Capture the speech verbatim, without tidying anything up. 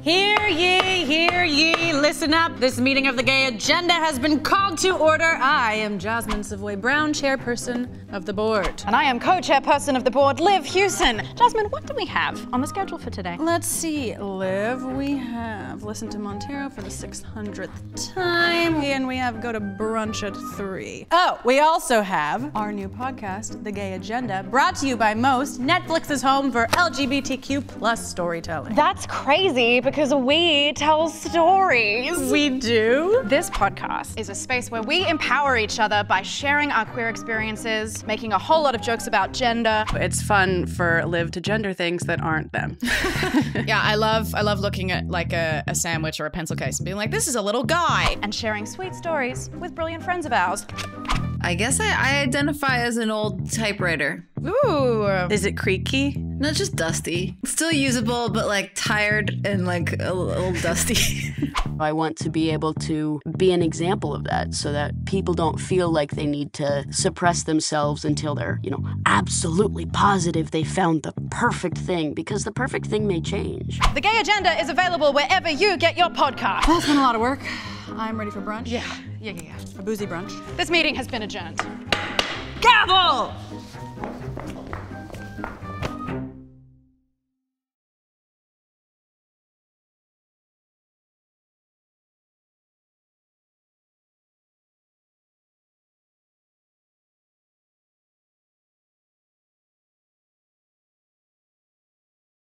Hear ye, hear ye, listen up. This meeting of the gay agenda has been called to order. I am Jasmin Savoy Brown, chairperson of the board. And I am co-chairperson of the board, Liv Hewson. Jasmin, what do we have on the schedule for today? Let's see, Liv, we have Listen to Montero for the six hundredth time, and we have Go to Brunch at three. Oh, we also have our new podcast, The Gay Agenda, brought to you by Most, Netflix's home for L G B T Q plus storytelling. That's crazy because we tell stories. We do? This podcast is a space where we empower each other by sharing our queer experiences, making a whole lot of jokes about gender. It's fun for Liv to gender things that aren't them. Yeah, I love I love looking at like a, a sandwich or a pencil case and being like, this is a little guy. And sharing sweet stories with brilliant friends of ours. I guess I, I identify as an old typewriter. Ooh. Is it creaky? Not just dusty. Still usable, but like tired and like a, a little dusty. I want to be able to be an example of that so that people don't feel like they need to suppress themselves until they're, you know, absolutely positive they found the perfect thing, because the perfect thing may change. The Gay Agenda is available wherever you get your podcast. That's been a lot of work. I'm ready for brunch. Yeah, yeah, yeah, yeah. A boozy brunch. This meeting has been adjourned. Gavel!